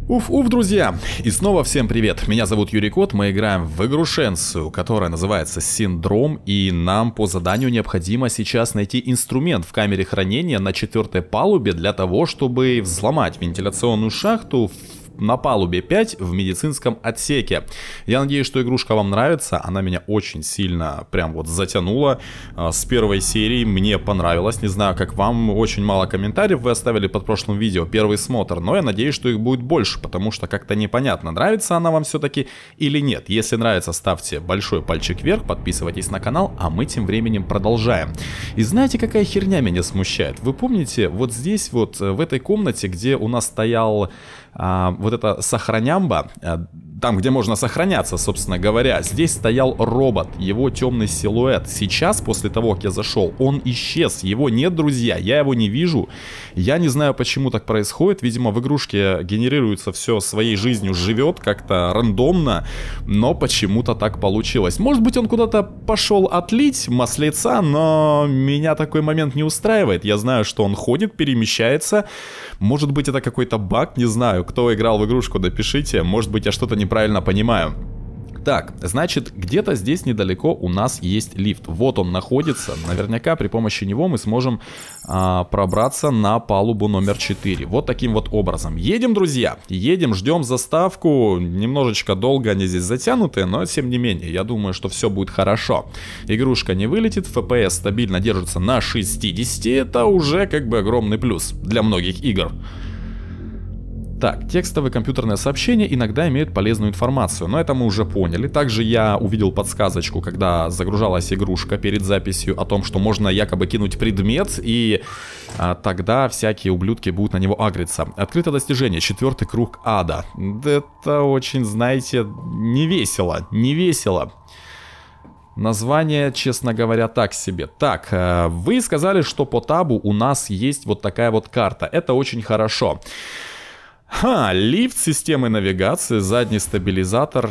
Уф, друзья! И снова всем привет! Меня зовут Юрий Кот, мы играем в игрушенцию, которая называется Синдром, и нам по заданию необходимо сейчас найти инструмент в камере хранения на 4-й палубе для того, чтобы взломать вентиляционную шахту на палубе 5 в медицинском отсеке. Я надеюсь, что игрушка вам нравится. Она меня очень сильно прям вот затянула с первой серии. Мне понравилось. Не знаю, как вам. Очень мало комментариев вы оставили под прошлым видео. Первый смотр. Но я надеюсь, что их будет больше, потому что как-то непонятно, нравится она вам все-таки или нет. Если нравится, ставьте большой пальчик вверх, подписывайтесь на канал, а мы тем временем продолжаем. И знаете, какая херня меня смущает? Вы помните, вот здесь вот, в этой комнате, где у нас стоял вот эта сохранямба, там, где можно сохраняться, собственно говоря, здесь стоял робот, его темный силуэт. Сейчас, после того, как я зашел, он исчез, его нет, друзья, я его не вижу. Я не знаю, почему так происходит, видимо, в игрушке генерируется все своей жизнью, живет как-то рандомно, но почему-то так получилось. Может быть, он куда-то пошел отлить маслица, но меня такой момент не устраивает. Я знаю, что он ходит, перемещается. Может быть, это какой-то баг, не знаю. Кто играл в игрушку, напишите. Может быть, я что-то неправильно понимаю. Так, значит, где-то здесь недалеко у нас есть лифт. Вот он находится. Наверняка при помощи него мы сможем пробраться на палубу номер 4. Вот таким вот образом. Едем, друзья. Едем, ждем заставку. Немножечко долго они здесь затянуты, но тем не менее, я думаю, что все будет хорошо. Игрушка не вылетит. FPS стабильно держится на 60. Это уже как бы огромный плюс для многих игр. Так, текстовые компьютерные сообщения иногда имеют полезную информацию, но это мы уже поняли. Также я увидел подсказочку, когда загружалась игрушка перед записью, о том, что можно якобы кинуть предмет, и тогда всякие ублюдки будут на него агриться. Открыто достижение, 4-й круг ада. Это очень, знаете, не весело, не весело. Название, честно говоря, так себе. Так, вы сказали, что по табу у нас есть вот такая вот карта. Это очень хорошо. Лифт системы навигации, задний стабилизатор.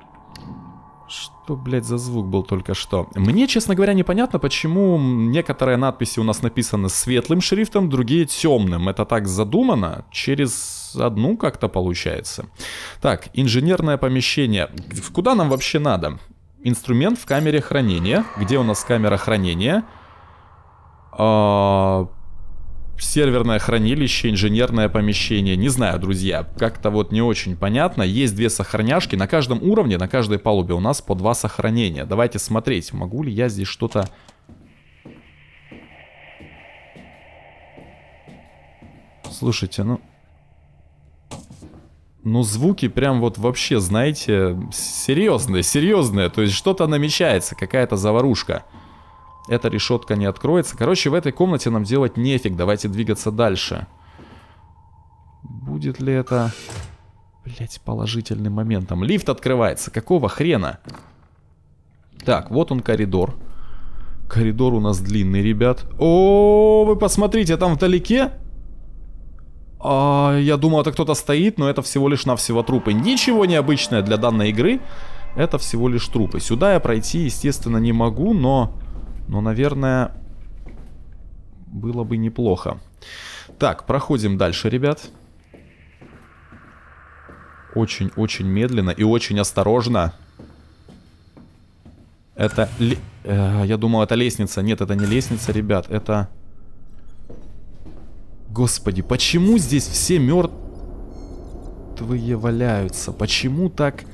Что, блядь, за звук был только что? Мне, честно говоря, непонятно, почему некоторые надписи у нас написаны светлым шрифтом, другие темным. Это так задумано? Через одну как-то получается. Так, инженерное помещение. Куда нам вообще надо? Инструмент в камере хранения. Где у нас камера хранения? Серверное хранилище, инженерное помещение. Не знаю, друзья, как-то вот не очень понятно. Есть две сохраняшки. На каждом уровне, на каждой палубе у нас по 2 сохранения. Давайте смотреть, могу ли я здесь что-то... Слушайте, ну звуки прям вот вообще, знаете, серьезные. То есть что-то намечается, какая-то заварушка. Эта решетка не откроется. Короче, в этой комнате нам делать нефиг. Давайте двигаться дальше. Будет ли это, блять, положительным моментом? Лифт открывается. Какого хрена? Так, вот он коридор. Коридор у нас длинный, ребят. О, вы посмотрите, там вдалеке. Я думал, это кто-то стоит, но это всего лишь навсего трупы. Ничего необычное для данной игры. Это всего лишь трупы. Сюда я пройти, естественно, не могу, но, наверное, было бы неплохо. Так, проходим дальше, ребят. Очень-очень медленно и очень осторожно. Это... я думал, это лестница. Нет, это не лестница, ребят. Это... Господи, почему здесь все мертвые валяются? Почему так...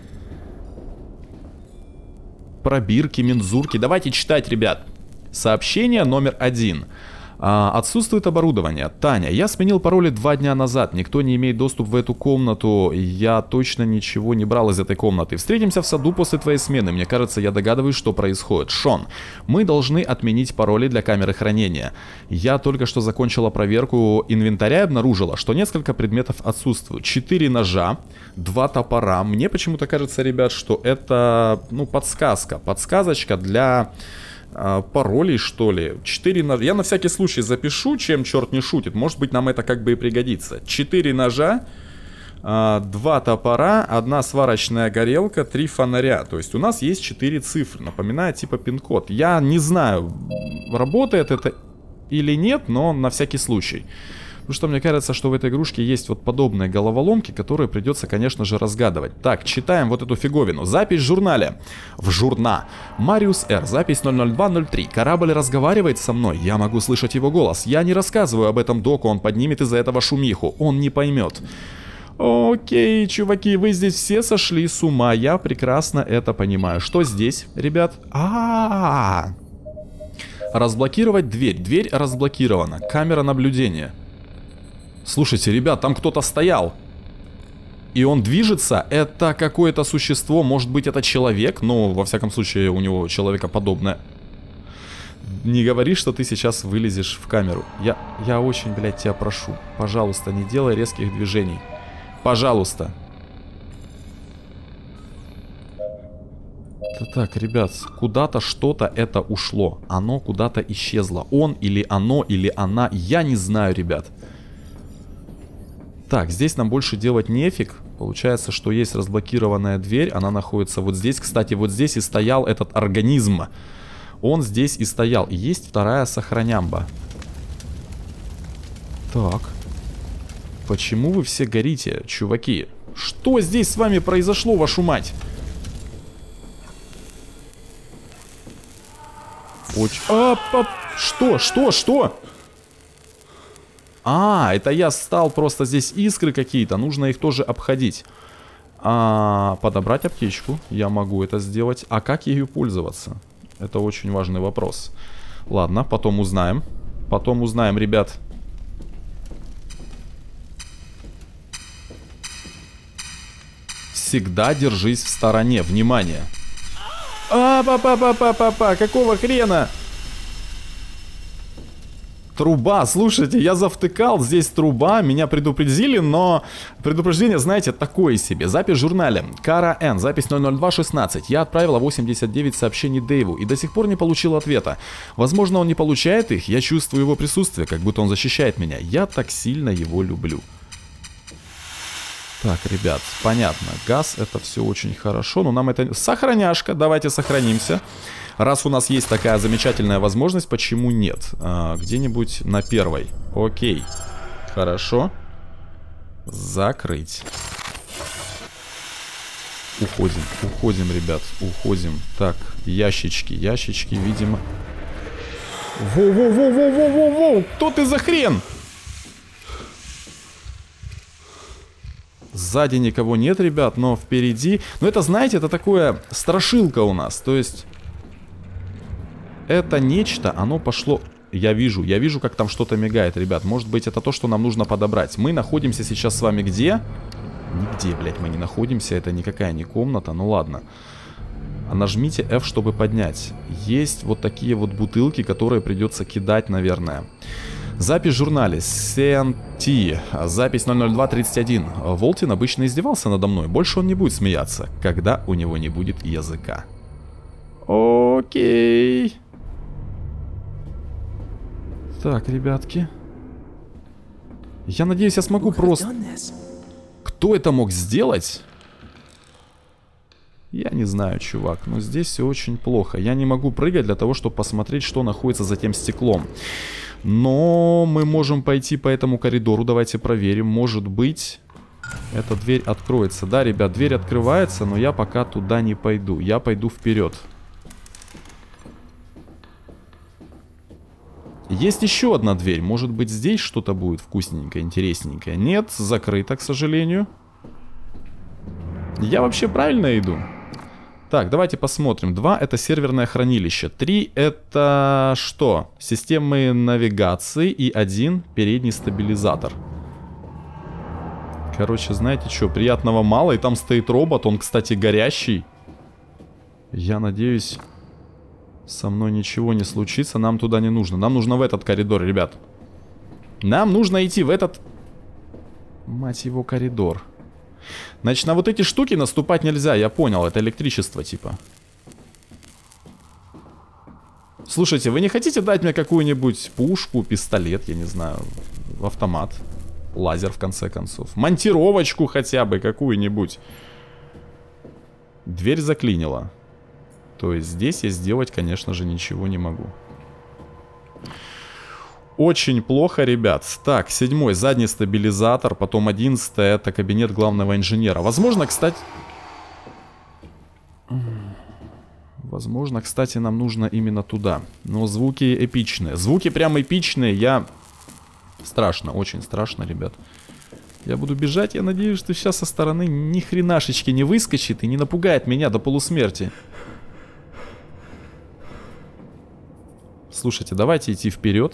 Пробирки, мензурки. Давайте читать, ребят. Сообщение номер 1. Отсутствует оборудование. Таня, я сменил пароли 2 дня назад. Никто не имеет доступ в эту комнату. Я точно ничего не брал из этой комнаты. Встретимся в саду после твоей смены. Мне кажется, я догадываюсь, что происходит. Шон, мы должны отменить пароли для камеры хранения. Я только что закончила проверку инвентаря и обнаружила, что несколько предметов отсутствуют. 4 ножа, 2 топора. Мне почему-то кажется, ребят, что это, подсказка. Подсказочка для... паролей, что ли. 4 ножа. Я на всякий случай запишу, чем черт не шутит. Может быть, нам это как бы и пригодится. 4 ножа, 2 топора, 1 сварочная горелка, 3 фонаря. То есть у нас есть 4 цифры. Напоминает типа пин-код. Я не знаю, работает это или нет, но на всякий случай. Потому что мне кажется, что в этой игрушке есть вот подобные головоломки, которые придется, конечно же, разгадывать. Так, читаем вот эту фиговину. Запись в журнале. В журна. Мариус Р. Запись 00203. Корабль разговаривает со мной. Я могу слышать его голос. Я не рассказываю об этом доку. Он поднимет из-за этого шумиху. Он не поймет. Окей, чуваки, вы здесь все сошли с ума. Я прекрасно это понимаю. Что здесь, ребят? Разблокировать дверь. Дверь разблокирована. Камера наблюдения. Слушайте, ребят, там кто-то стоял. И он движется. Это какое-то существо. Может быть, это человек. Но, во всяком случае, у него человекоподобное. Не говори, что ты сейчас вылезешь в камеру. Я очень, блядь, тебя прошу. Пожалуйста, не делай резких движений. Пожалуйста. Так, ребят, куда-то что-то это ушло. Оно куда-то исчезло. Он или оно, или она. Я не знаю, ребят. Так, здесь нам больше делать нефиг. Получается, что есть разблокированная дверь. Она находится вот здесь. Кстати, вот здесь и стоял этот организм. Он здесь и стоял. И есть вторая сохранямба. Так. Почему вы все горите, чуваки? Что здесь с вами произошло, вашу мать? Что? Это я стал просто здесь искры какие-то. Нужно их тоже обходить. Подобрать аптечку. Я могу это сделать. А как ею пользоваться? Это очень важный вопрос. Ладно, потом узнаем. Потом узнаем, ребят. Всегда держись в стороне. Внимание. Какого хрена? Труба, слушайте, я завтыкал, здесь труба, меня предупредили, но предупреждение, знаете, такое себе. Запись в журнале. Кара Н, запись 00216. Я отправила 89 сообщений Дэйву и до сих пор не получил ответа. Возможно, он не получает их, я чувствую его присутствие, как будто он защищает меня. Я так сильно его люблю. Так, ребят, понятно, газ, это все очень хорошо, но нам это... Сохраняшка, давайте сохранимся. Раз у нас есть такая замечательная возможность, почему нет? Где-нибудь на первой. Окей. Хорошо. Закрыть. Уходим, ребят, уходим. Так, ящички, видимо. Воу, кто ты за хрен? Сзади никого нет, ребят, но впереди... Ну, это, знаете, это такое страшилка у нас. То есть... Это нечто, оно пошло... Я вижу, как там что-то мигает, ребят. Может быть, это то, что нам нужно подобрать. Мы находимся сейчас с вами где? Нигде, блядь, мы не находимся. Это никакая не комната, ну ладно. Нажмите F, чтобы поднять. Есть вот такие вот бутылки, которые придется кидать, наверное. Запись в журнале. CNT. Запись 00231. Волтин обычно издевался надо мной. Больше он не будет смеяться, когда у него не будет языка. Окей. Так, ребятки. Я надеюсь, я смогу просто... Кто это мог сделать? Я не знаю, чувак, но здесь все очень плохо. Я не могу прыгать для того, чтобы посмотреть, что находится за тем стеклом. Но мы можем пойти по этому коридору. Давайте проверим. Может быть, эта дверь откроется. Да, ребят, дверь открывается, но я пока туда не пойду. Я пойду вперед. Есть еще одна дверь. Может быть, здесь что-то будет вкусненькое, интересненькое. Нет, закрыто, к сожалению. Я вообще правильно иду? Так, давайте посмотрим. 2 это серверное хранилище. 3 это что? Системы навигации. И 1 передний стабилизатор. Короче, знаете что? Приятного мало. И там стоит робот. Он, кстати, горящий. Я надеюсь, со мной ничего не случится. Нам туда не нужно. Нам нужно в этот коридор, ребят. Нам нужно идти в этот... Мать его, коридор. Значит, на вот эти штуки наступать нельзя, я понял, это электричество типа. Слушайте, вы не хотите дать мне какую-нибудь пушку, пистолет, я не знаю, автомат, лазер в конце концов, монтировочку хотя бы какую-нибудь? Дверь заклинила. То есть здесь я сделать, конечно же, ничего не могу. Очень плохо, ребят. Так, 7-й задний стабилизатор, потом 11-й это кабинет главного инженера. Возможно, кстати... Возможно, кстати, нам нужно именно туда. Но звуки эпичные. Звуки прям эпичные. Я... Страшно, очень страшно, ребят. Я буду бежать, я надеюсь, что сейчас со стороны ни хренашечки не выскочит и не напугает меня до полусмерти. Слушайте, давайте идти вперед.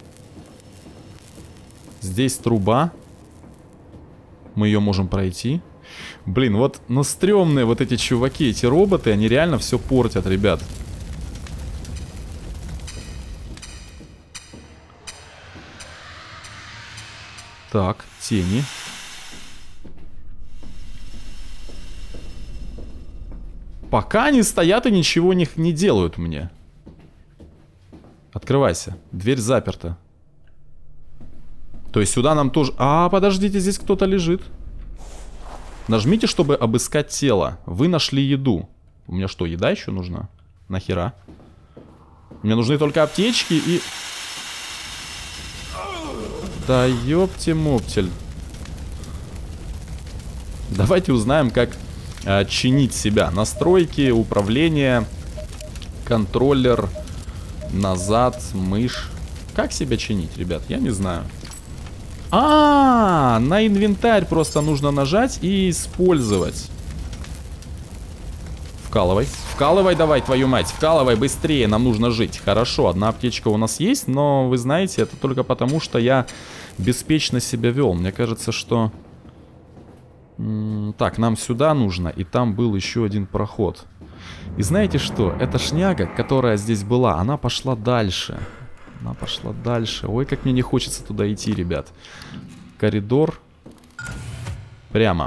Здесь труба. Мы ее можем пройти. Блин, вот, ну стрёмные вот эти чуваки, эти роботы, они реально все портят, ребят. Так, тени. Пока они стоят и ничего не делают мне. Открывайся. Дверь заперта. То есть сюда нам тоже... А, подождите, здесь кто-то лежит. Нажмите, чтобы обыскать тело. Вы нашли еду. У меня что, еда еще нужна? Нахера? Мне нужны только аптечки и... Да ёпти-моптель. Давайте узнаем, как чинить себя. Настройки, управление, контроллер, назад, мышь. Как себя чинить, ребят? Я не знаю. На инвентарь просто нужно нажать и использовать. Вкалывай. Вкалывай давай, твою мать. Вкалывай быстрее, нам нужно жить. Хорошо, одна аптечка у нас есть, но вы знаете, это только потому, что я беспечно себя вел. Мне кажется, что... Так, нам сюда нужно, и там был еще один проход. И знаете что? Эта шняга, которая здесь была, она пошла дальше. Она пошла дальше. Ой, как мне не хочется туда идти, ребят. Коридор. Прямо.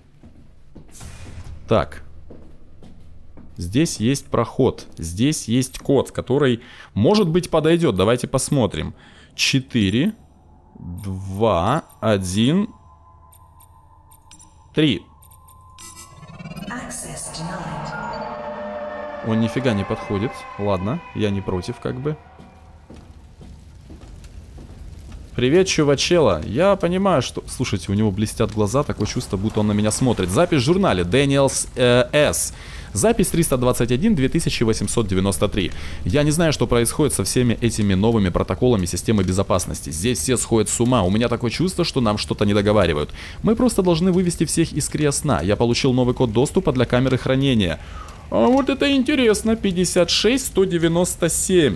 Так. Здесь есть проход. Здесь есть код, который, может быть, подойдет. Давайте посмотрим. 4, 2, 1, 3. Он нифига не подходит. Ладно, я не против, как бы. Привет, чувачела. Я понимаю, что... Слушайте, у него блестят глаза, такое чувство, будто он на меня смотрит. Запись в журнале Daniels S. Запись 321-2893. Я не знаю, что происходит со всеми этими новыми протоколами системы безопасности. Здесь все сходят с ума. У меня такое чувство, что нам что-то не договаривают. Мы просто должны вывести всех из кресна. Я получил новый код доступа для камеры хранения. А вот это интересно. 56-197.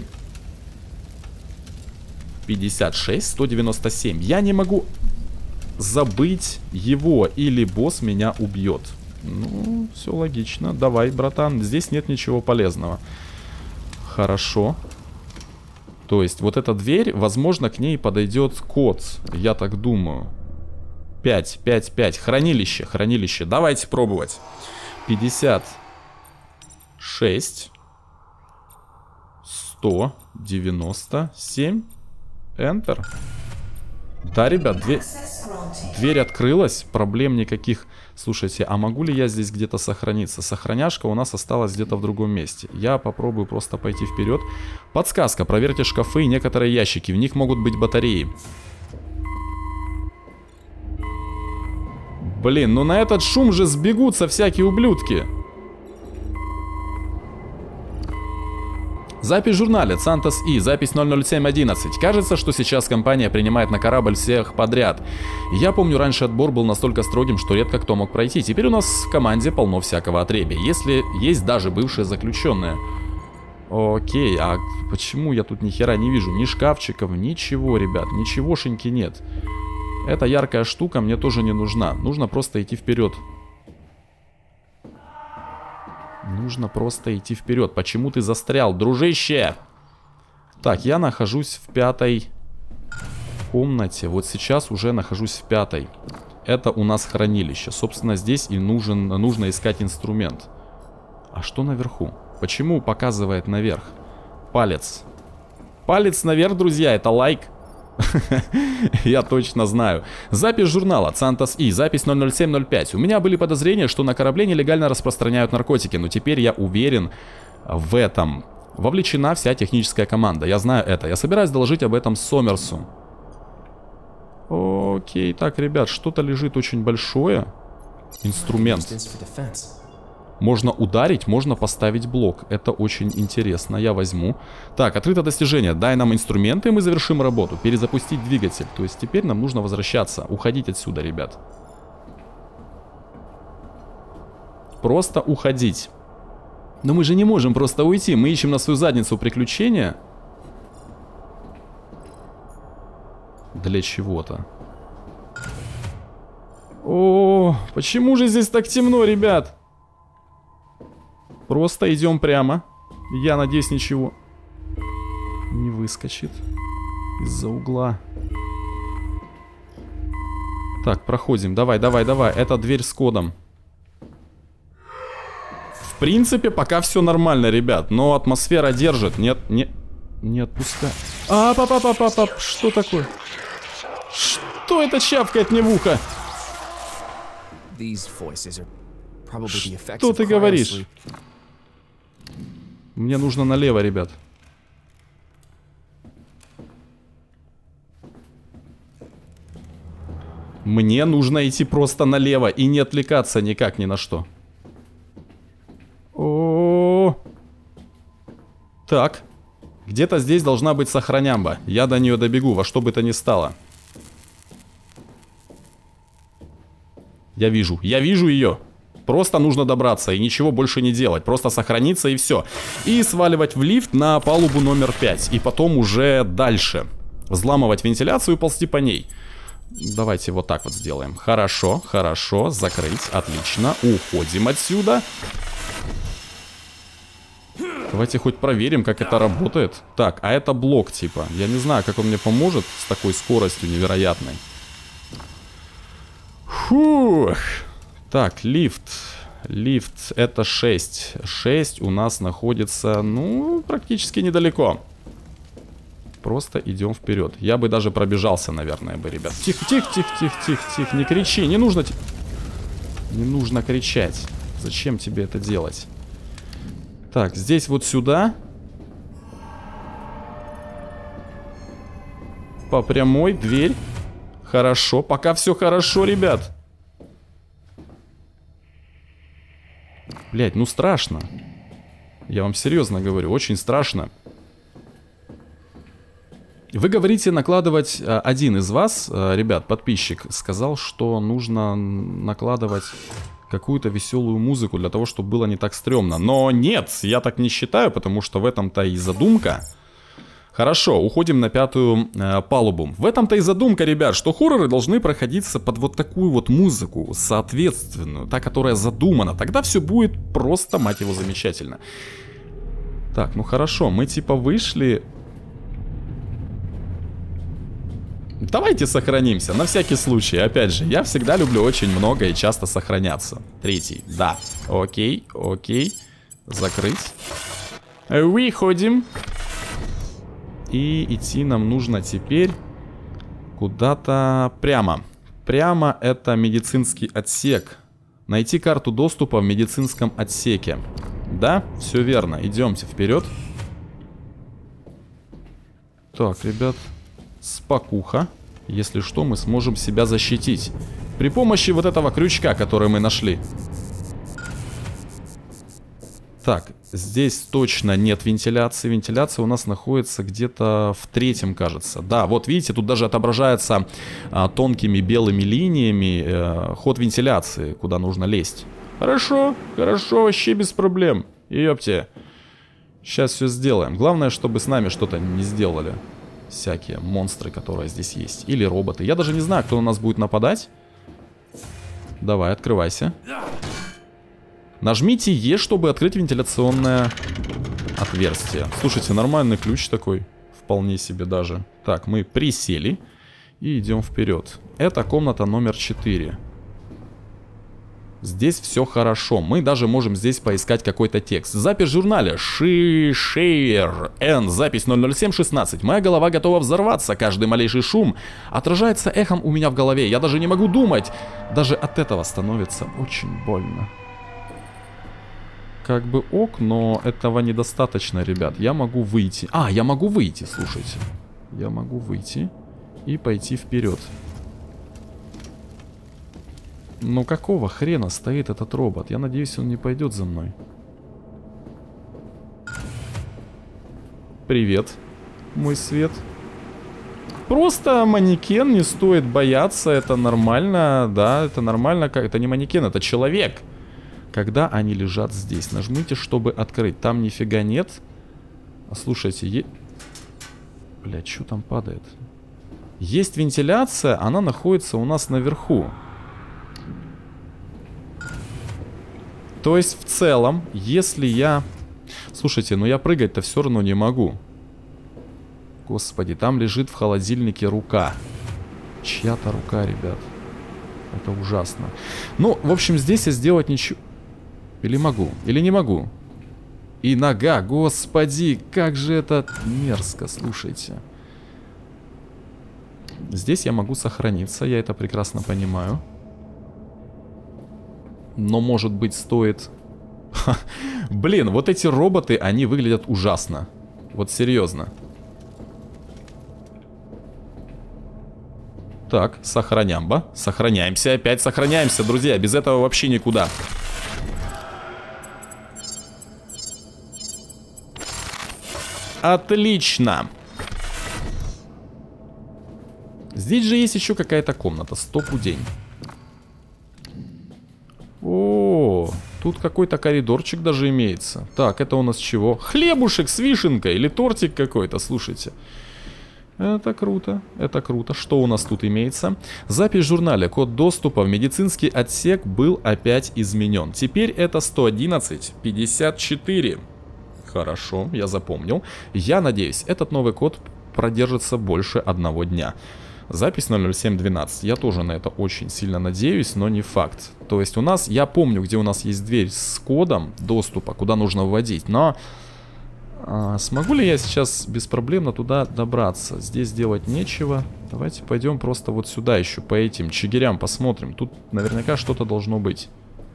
56-197. Я не могу забыть его, или босс меня убьет. Ну, все логично. Давай, братан, здесь нет ничего полезного. Хорошо. То есть вот эта дверь, возможно, к ней подойдет код. Я так думаю. 5, 5, 5. Хранилище, хранилище. Давайте пробовать. 56 197. Enter. Да, ребят, дверь открылась. Проблем никаких. Слушайте, а могу ли я здесь где-то сохраниться? Сохраняшка у нас осталась где-то в другом месте. Я попробую просто пойти вперед. Подсказка. Проверьте шкафы и некоторые ящики. В них могут быть батареи. Блин, ну на этот шум же сбегутся всякие ублюдки. Запись в журнале Santos И, запись 00711. Кажется, что сейчас компания принимает на корабль всех подряд. Я помню, раньше отбор был настолько строгим, что редко кто мог пройти. Теперь у нас в команде полно всякого отребья, если есть даже бывшие заключенные. Окей, а почему я тут ни хера не вижу? Ни шкафчиков, ничего, ребят, ничегошеньки нет. Эта яркая штука мне тоже не нужна. Нужно просто идти вперед. Нужно просто идти вперед. Почему ты застрял, дружище? Так, я нахожусь в 5-й комнате. Вот сейчас уже нахожусь в 5-й. Это у нас хранилище. Собственно, здесь и нужно искать инструмент. А что наверху? Почему показывает наверх? Палец. Палец наверх, друзья, это лайк. Я точно знаю. Запись журнала Santos И, запись 00705. У меня были подозрения, что на корабле нелегально распространяют наркотики, но теперь я уверен в этом. Вовлечена вся техническая команда. Я знаю это. Я собираюсь доложить об этом Сомерсу. Окей, так, ребят, что-то лежит очень большое. Инструмент. Можно ударить, можно поставить блок. Это очень интересно, я возьму. Так, открыто достижение. Дай нам инструменты, и мы завершим работу. Перезапустить двигатель. То есть теперь нам нужно возвращаться. Уходить отсюда, ребят. Просто уходить. Но мы же не можем просто уйти. Мы ищем на свою задницу приключения. Для чего-то. О, почему же здесь так темно, ребят? Просто идем прямо. Я надеюсь, ничего не выскочит из-за угла. Так, проходим. Давай, давай, давай. Это дверь с кодом. В принципе, пока все нормально, ребят. Но атмосфера держит. Нет, не отпускай. Пап. Что такое? Что это чавкает мне в ухо? Что ты говоришь? Мне нужно налево, ребят. Мне нужно идти просто налево и не отвлекаться никак ни на что. О-о-о. Так. Где-то здесь должна быть сохранямба. Я до нее добегу, во что бы то ни стало. Я вижу ее. Просто нужно добраться и ничего больше не делать. Просто сохраниться и все. И сваливать в лифт на палубу номер 5. И потом уже дальше. Взламывать вентиляцию и ползти по ней. Давайте вот так вот сделаем. Хорошо, хорошо. Закрыть. Отлично. Уходим отсюда. Давайте хоть проверим, как это работает. Так, а это блок типа. Я не знаю, как он мне поможет с такой скоростью невероятной. Фух. Так, лифт. Лифт это 6. 6 у нас находится, ну, практически недалеко. Просто идем вперед. Я бы даже пробежался, наверное, бы, ребят. Тихо, тихо, тихо, тихо, тихо, тихо. Не кричи, не нужно... Не нужно кричать. Зачем тебе это делать? Так, здесь вот сюда. По прямой, дверь. Хорошо, пока все хорошо, ребят. Блять, ну страшно. Я вам серьезно говорю, очень страшно. Вы говорите накладывать... Один из вас, ребят, подписчик, сказал, что нужно накладывать какую-то веселую музыку для того, чтобы было не так стрёмно. Но нет, я так не считаю, потому что в этом-то и задумка. Хорошо, уходим на 5-ю палубу. В этом-то и задумка, ребят, что хорроры должны проходиться под вот такую вот музыку, соответственную, та, которая задумана. Тогда все будет просто, мать его, замечательно. Так, ну хорошо, мы типа вышли. Давайте сохранимся, на всякий случай. Опять же, я всегда люблю очень много и часто сохраняться. 3-й, да. Окей, окей. Закрыть. Выходим. И идти нам нужно теперь куда-то прямо. Прямо это медицинский отсек. Найти карту доступа в медицинском отсеке. Да, все верно. Идемте вперед. Так, ребят, спокуха. Если что, мы сможем себя защитить при помощи вот этого крючка, который мы нашли. Так, здесь точно нет вентиляции. Вентиляция у нас находится где-то в 3-м, кажется. Да, вот видите, тут даже отображается тонкими белыми линиями ход вентиляции, куда нужно лезть. Хорошо, хорошо, вообще без проблем. Ёпте. Сейчас все сделаем. Главное, чтобы с нами что-то не сделали всякие монстры, которые здесь есть. Или роботы. Я даже не знаю, кто на нас будет нападать. Давай, открывайся. Нажмите Е, чтобы открыть вентиляционное отверстие. Слушайте, нормальный ключ такой. Вполне себе даже. Так, мы присели и идем вперед. Это комната номер 4. Здесь все хорошо. Мы даже можем здесь поискать какой-то текст. Запись в журнале. Шейер Н. Запись 00716. Моя голова готова взорваться. Каждый малейший шум отражается эхом у меня в голове. Я даже не могу думать. Даже от этого становится очень больно. как бы ок, но этого недостаточно, ребят. Я могу выйти. А, я могу выйти, слушайте. Я могу выйти и пойти вперед. Ну какого хрена стоит этот робот? Я надеюсь, он не пойдет за мной. Привет, мой свет. Просто манекен, не стоит бояться, это нормально, да, это нормально. Это не манекен, это человек. Когда они лежат здесь, нажмите, чтобы открыть. Там нифига нет. Слушайте, блядь, что там падает? Есть вентиляция, она находится у нас наверху. То есть в целом, если я... Слушайте, ну я прыгать-то все равно не могу. Господи, там лежит в холодильнике рука. Чья-то рука, ребят. Это ужасно. Ну, в общем, здесь я сделать ничего... Или могу, или не могу. И нога, господи, как же это мерзко, слушайте. Здесь я могу сохраниться, я это прекрасно понимаю. Но, может быть, стоит... Блин, вот эти роботы, они выглядят ужасно. Вот серьезно. Так, сохранямба. Сохраняемся, опять сохраняемся, друзья. Без этого вообще никуда. Отлично. Здесь же есть еще какая-то комната. Стопудень. О, тут какой-то коридорчик даже имеется. Так, это у нас чего? Хлебушек с вишенкой или тортик какой-то, слушайте. Это круто, это круто. Что у нас тут имеется? Запись в журнале. Код доступа в медицинский отсек был опять изменен. Теперь это 111-54. Хорошо, я запомнил. Я надеюсь, этот новый код продержится больше 1 дня. Запись 00712. Я тоже на это очень сильно надеюсь, но не факт. То есть у нас, я помню, где у нас есть дверь с кодом доступа, куда нужно вводить, но... смогу ли я сейчас беспроблемно туда добраться? Здесь делать нечего. Давайте пойдем просто вот сюда еще по этим чигирям посмотрим. Тут наверняка что-то должно быть.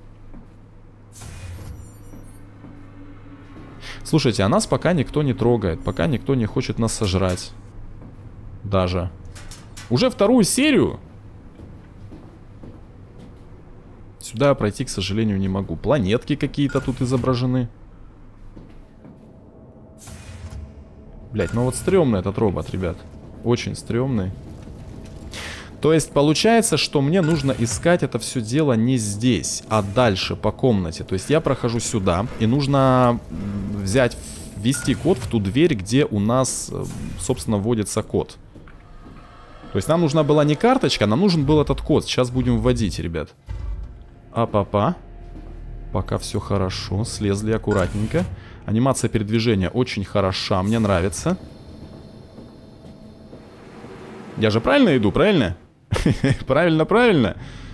Слушайте, а нас пока никто не трогает. Пока никто не хочет нас сожрать. Даже. Уже 2-ю серию? Сюда я пройти, к сожалению, не могу. Планетки какие-то тут изображены. Блять, ну вот стрёмный этот робот, ребят. Очень стрёмный. То есть получается, что мне нужно искать это все дело не здесь, а дальше по комнате. То есть я прохожу сюда, и нужно ввести код в ту дверь, где у нас, собственно, вводится код. То есть нам нужна была не карточка, нам нужен был этот код. Сейчас будем вводить, ребят. Апа-па. Пока все хорошо. Слезли аккуратненько. Анимация передвижения очень хороша, мне нравится. Я же правильно иду, правильно? Правильно, правильно.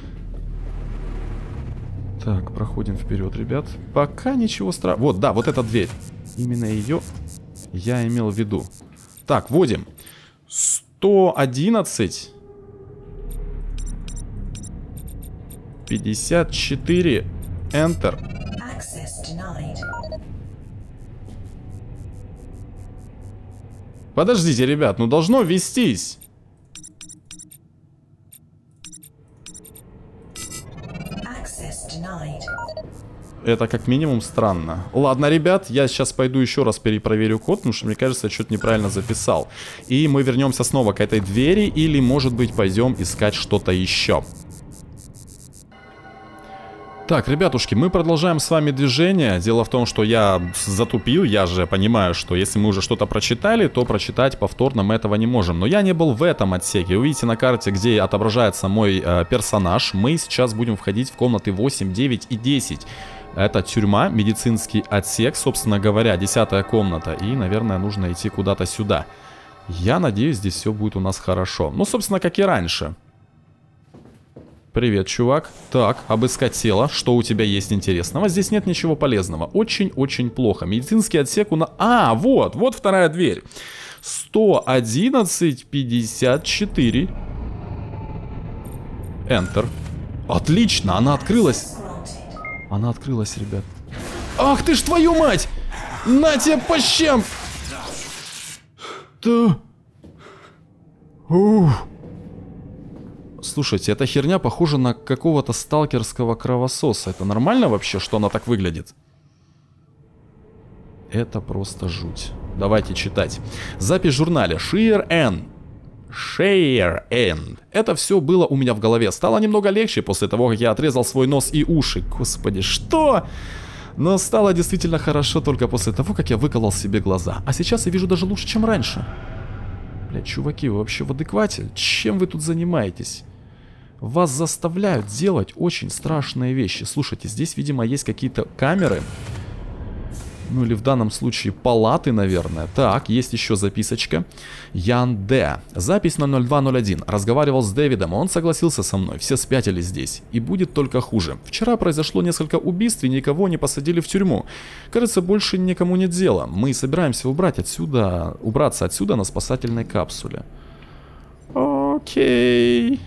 Так, проходим вперед, ребят. Пока ничего страшного. Вот, да, вот эта дверь. Именно ее я имел в виду. Так, вводим. 111 54 Enter. Подождите, ребят, ну должно ввестись. Это как минимум странно. Ладно, ребят, я сейчас пойду еще раз перепроверю код, потому что, мне кажется, я что-то неправильно записал. И мы вернемся снова к этой двери, или, может быть, пойдем искать что-то еще. Так, ребятушки, мы продолжаем с вами движение. Дело в том, что я затупил, я же понимаю, что если мы уже что-то прочитали, то прочитать повторно мы этого не можем. Но я не был в этом отсеке. Вы видите на карте, где отображается мой персонаж. Мы сейчас будем входить в комнаты 8, 9 и 10. Это тюрьма, медицинский отсек, собственно говоря, 10-я комната. И, наверное, нужно идти куда-то сюда. Я надеюсь, здесь все будет у нас хорошо. Ну, собственно, как и раньше. Привет, чувак. Так, обыскать тело. Что у тебя есть интересного? Здесь нет ничего полезного. Очень-очень плохо. Медицинский отсек у нас... А, вот вторая дверь. 111-54. Enter. Отлично, она открылась. Она открылась, ребят. Ах ты ж твою мать! На тебе по щам! Да. Ух. Слушайте, эта херня похожа на какого-то сталкерского кровососа. Это нормально вообще, что она так выглядит? Это просто жуть. Давайте читать. Запись в журнале. Sheer End. Это все было у меня в голове. Стало немного легче после того, как я отрезал свой нос и уши. Господи, что? Но стало действительно хорошо только после того, как я выколол себе глаза. А сейчас я вижу даже лучше, чем раньше. Блядь, чуваки, вы вообще в адеквате? Чем вы тут занимаетесь? Вас заставляют делать очень страшные вещи. Слушайте, здесь, видимо, есть какие-то камеры. Ну или в данном случае палаты, наверное. Так, есть еще записочка. Ян Д. Запись на 0201. Разговаривал с Дэвидом, он согласился со мной. Все спятили здесь. И будет только хуже. Вчера произошло несколько убийств и никого не посадили в тюрьму. Кажется, больше никому нет дела. Мы собираемся убраться отсюда на спасательной капсуле. Окей.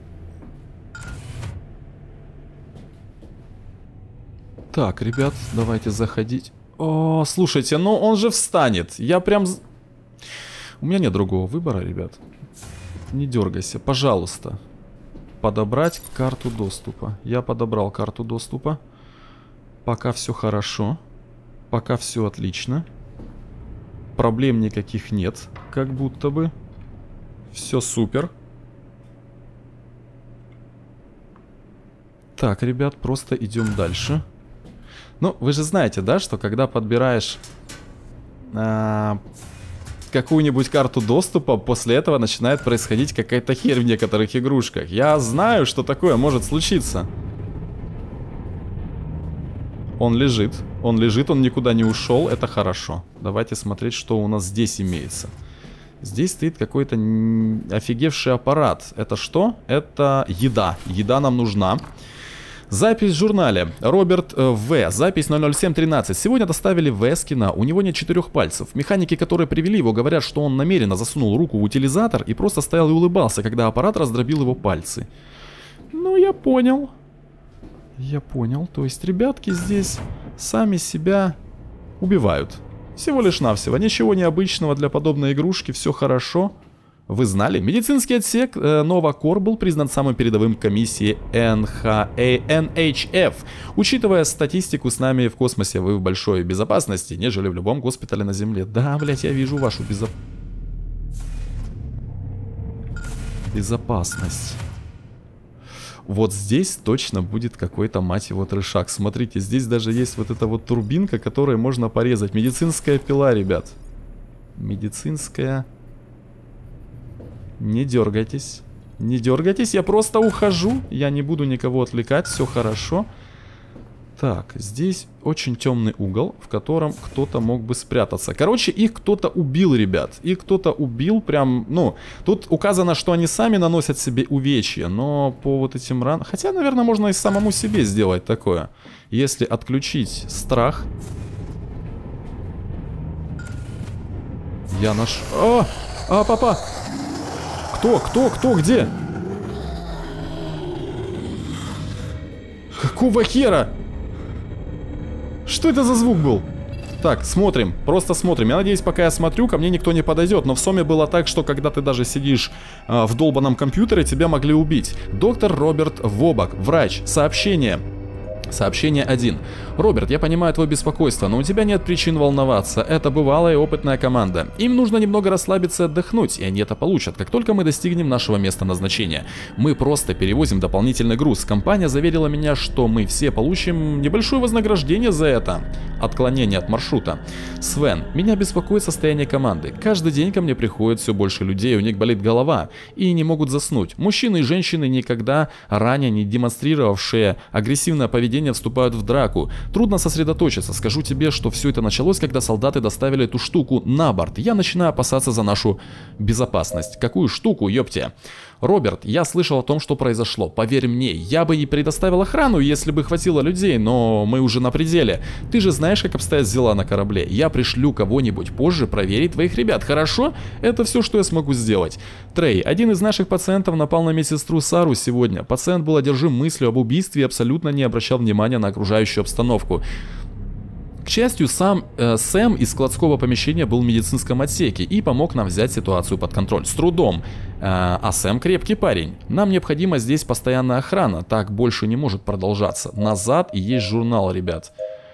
Так, ребят, давайте заходить. О, слушайте, ну он же встанет. Я прям... У меня нет другого выбора, ребят. Не дергайся, пожалуйста. Подобрать карту доступа. Я подобрал карту доступа. Пока все хорошо. Пока все отлично. Проблем никаких нет, как будто бы. Все супер. Так, ребят, просто идем дальше. Ну, вы же знаете, да, что когда подбираешь какую-нибудь карту доступа, после этого начинает происходить какая-то херь в некоторых игрушках. Я знаю, что такое может случиться. Он лежит, он никуда не ушел, это хорошо. Давайте смотреть, что у нас здесь имеется. Здесь стоит какой-то офигевший аппарат. Это что? Это еда. Еда нам нужна. Запись в журнале. Роберт В. Запись 00713. Сегодня доставили Вескина. У него нет 4 пальцев. Механики, которые привели его, говорят, что он намеренно засунул руку в утилизатор и просто стоял и улыбался, когда аппарат раздробил его пальцы. Ну, я понял. Я понял. То есть ребятки здесь сами себя убивают. Всего лишь навсего. Ничего необычного для подобной игрушки. Все хорошо. Вы знали? Медицинский отсек Новакор был признан самым передовым комиссией NHF. Учитывая статистику, с нами в космосе вы в большой безопасности, нежели в любом госпитале на Земле. Да, блять, я вижу вашу безопасность. Вот здесь точно будет какой-то, мать его, трешак. Смотрите, здесь даже есть вот эта вот турбинка, которой можно порезать. Медицинская пила, ребят. Медицинская... Не дергайтесь. Не дергайтесь, я просто ухожу. Я не буду никого отвлекать, все хорошо. Так, здесь очень темный угол, в котором кто-то мог бы спрятаться. Короче, их кто-то убил, ребят. Их кто-то убил прям, ну... Тут указано, что они сами наносят себе увечья, но по вот этим ранам... Хотя, наверное, можно и самому себе сделать такое. Если отключить страх... Я наш... папа! Кто? Где? Какого хера? Что это за звук был? Так, смотрим, просто смотрим. Я надеюсь, пока я смотрю, ко мне никто не подойдет. Но в Соме было так, что когда ты даже сидишь в долбанном компьютере, тебя могли убить. Доктор Роберт Вобак, врач. Сообщение. Сообщение 1. Роберт, я понимаю твое беспокойство, но у тебя нет причин волноваться. Это бывалая и опытная команда. Им нужно немного расслабиться и отдохнуть, и они это получат, как только мы достигнем нашего места назначения. Мы просто перевозим дополнительный груз. Компания заверила меня, что мы все получим небольшое вознаграждение за это. Отклонение от маршрута. Свен, меня беспокоит состояние команды. Каждый день ко мне приходит все больше людей, у них болит голова и не могут заснуть. Мужчины и женщины, никогда ранее не демонстрировавшие агрессивное поведение, вступают в драку. Трудно сосредоточиться. Скажу тебе, что все это началось, когда солдаты доставили эту штуку на борт. Я начинаю опасаться за нашу безопасность. Какую штуку, ёпте? Роберт, я слышал о том, что произошло. Поверь мне, я бы и предоставил охрану, если бы хватило людей, но мы уже на пределе. Ты же знаешь, как обстоят дела на корабле. Я пришлю кого-нибудь позже проверить твоих ребят, хорошо? Это все, что я смогу сделать. Трей, один из наших пациентов напал на медсестру Сару сегодня. Пациент был одержим мыслью об убийстве и абсолютно не обращал внимания на окружающую обстановку. К счастью, сам Сэм из складского помещения был в медицинском отсеке и помог нам взять ситуацию под контроль. С трудом. А Сэм крепкий парень. Нам необходима здесь постоянная охрана. Так больше не может продолжаться. Назад и есть журнал, ребят.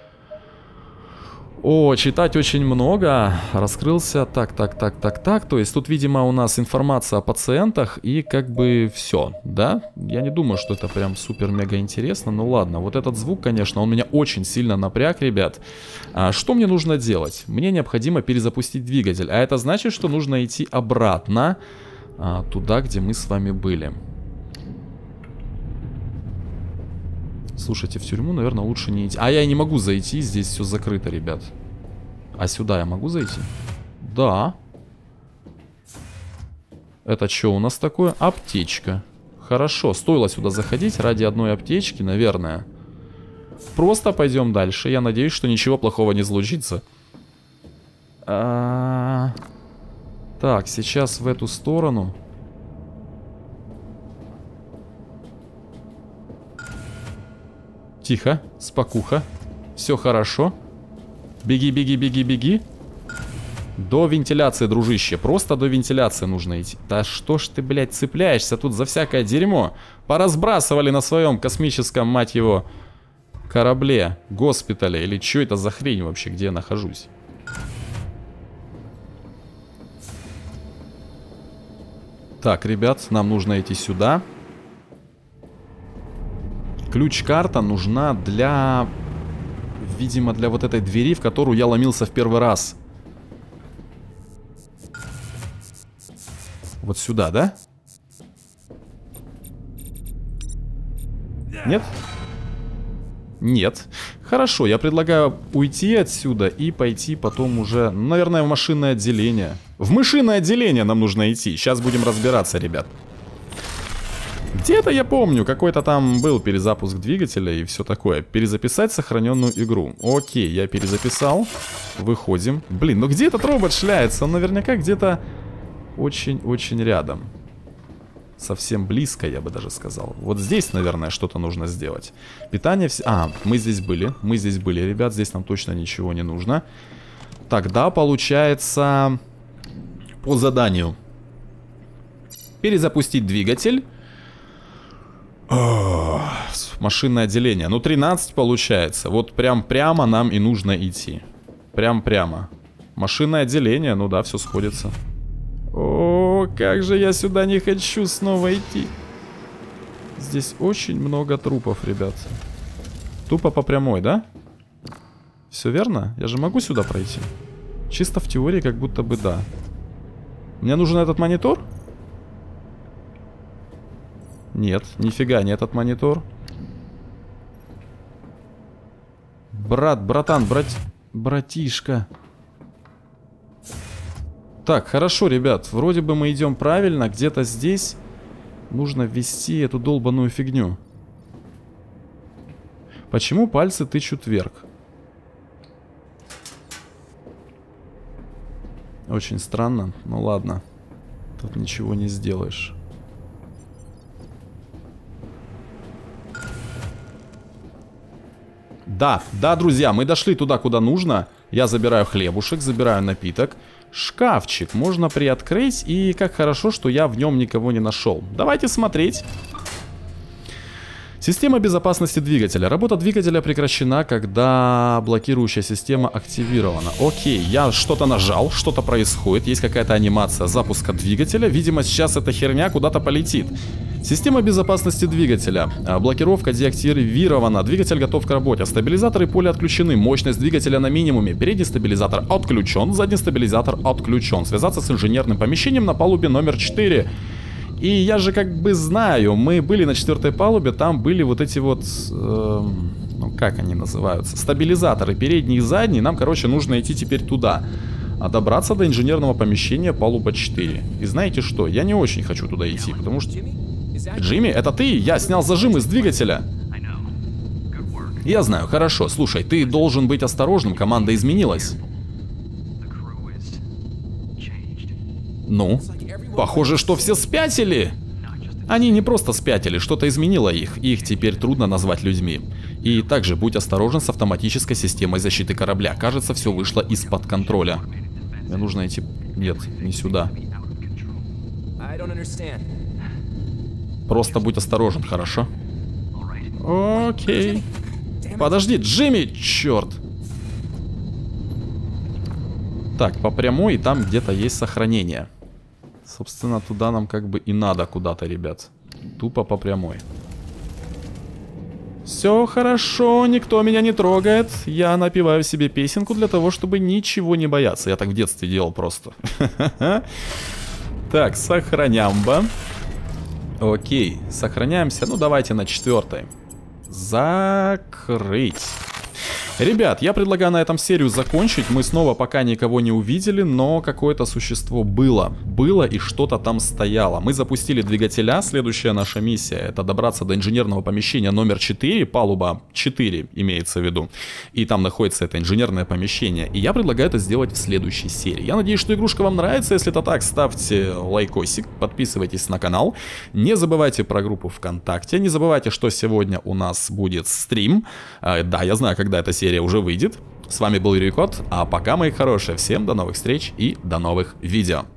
О, читать очень много. Раскрылся. Так. То есть тут, видимо, у нас информация о пациентах и как бы все, да? Я не думаю, что это прям супер-мега интересно. Ну ладно, вот этот звук, конечно, он меня очень сильно напряг, ребят. Что мне нужно делать? Мне необходимо перезапустить двигатель. А это значит, что нужно идти обратно туда, где мы с вами были. Слушайте, в тюрьму, наверное, лучше не идти. А я не могу зайти, здесь все закрыто, ребят. А сюда я могу зайти? Да. Это что у нас такое? Аптечка. Хорошо, стоило сюда заходить ради одной аптечки, наверное. Просто пойдем дальше. Я надеюсь, что ничего плохого не случится. Так, сейчас в эту сторону. Тихо, спокуха. Все хорошо. Беги. До вентиляции, дружище. Просто до вентиляции нужно идти. Да что ж ты, блядь, цепляешься тут за всякое дерьмо? Поразбрасывали на своем космическом, мать его, корабле, госпитале. Или что это за хрень вообще, где я нахожусь? Так, ребят, нам нужно идти сюда. Ключ-карта нужна для... Видимо, для вот этой двери, в которую я ломился в первый раз. Вот сюда, да? Нет? Нет. Хорошо, я предлагаю уйти отсюда и пойти потом уже, наверное, в машинное отделение. В мышиное отделение нам нужно идти. Сейчас будем разбираться, ребят. Где-то я помню, какой-то там был перезапуск двигателя и все такое. Перезаписать сохраненную игру. Окей, я перезаписал. Выходим. Блин, ну где этот робот шляется? Он наверняка где-то очень-очень рядом. Совсем близко, я бы даже сказал. Вот здесь, наверное, что-то нужно сделать. Питание... мы здесь были. Мы здесь были, ребят. Здесь нам точно ничего не нужно. Тогда, получается, по заданию перезапустить двигатель. Машинное отделение. Ну, 13 получается. Вот прямо нам и нужно идти. Прямо. Машинное отделение, ну да, все сходится. О, как же я сюда не хочу снова идти. Здесь очень много трупов, ребят. Тупо по прямой, да? Все верно? Я же могу сюда пройти? Чисто в теории, как будто бы да. Мне нужен этот монитор? Нет, нифига не этот монитор. Братишка. Так, хорошо, ребят. Вроде бы мы идем правильно. Где-то здесь нужно ввести эту долбаную фигню. Почему пальцы тычут вверх? Очень странно. Ну ладно. Тут ничего не сделаешь. Да, друзья, мы дошли туда, куда нужно. Я забираю хлебушек, забираю напиток. Шкафчик можно приоткрыть. И как хорошо, что я в нем никого не нашел. Давайте смотреть. Система безопасности двигателя. Работа двигателя прекращена, когда блокирующая система активирована. Окей, я что-то нажал, что-то происходит. Есть какая-то анимация запуска двигателя. Видимо, сейчас эта херня куда-то полетит. Система безопасности двигателя. Блокировка деактивирована. Двигатель готов к работе. Стабилизаторы поля отключены. Мощность двигателя на минимуме. Передний стабилизатор отключен. Задний стабилизатор отключен. Связаться с инженерным помещением на палубе номер 4. И я же как бы знаю, мы были на 4-й палубе, там были вот эти вот, ну как они называются, стабилизаторы, передний и задний. Нам, короче, нужно идти теперь туда. А добраться до инженерного помещения палуба 4. И знаете что, я не очень хочу туда идти, потому что... Джимми, это ты? Я снял зажим из двигателя. Я знаю, хорошо, слушай, ты должен быть осторожным, команда изменилась. Ну? Похоже, что все спятили. Они не просто спятили, что-то изменило их. Их теперь трудно назвать людьми. И также будь осторожен с автоматической системой защиты корабля. Кажется, все вышло из-под контроля. Мне нужно идти... Нет, не сюда. Просто будь осторожен, хорошо? Окей. Подожди, Джимми, черт. Так, по прямой, и там где-то есть сохранение. Собственно, туда нам как бы и надо куда-то, ребят. Тупо по прямой. Все хорошо, никто меня не трогает. Я напеваю себе песенку для того, чтобы ничего не бояться. Я так в детстве делал просто. Так, сохранямба. Окей, сохраняемся. Ну, давайте на 4-й. Закрыть. Ребят, я предлагаю на этом серию закончить. Мы снова пока никого не увидели, но какое-то существо было. Было и что-то там стояло. Мы запустили двигателя. Следующая наша миссия — это добраться до инженерного помещения номер 4. Палуба 4 имеется в виду. И там находится это инженерное помещение. И я предлагаю это сделать в следующей серии. Я надеюсь, что игрушка вам нравится. Если это так, ставьте лайкосик, подписывайтесь на канал. Не забывайте про группу ВКонтакте. Не забывайте, что сегодня у нас будет стрим. Да, я знаю, когда эта серия уже выйдет. С вами был Юрий Кот, а пока, мои хорошие, всем до новых встреч и до новых видео.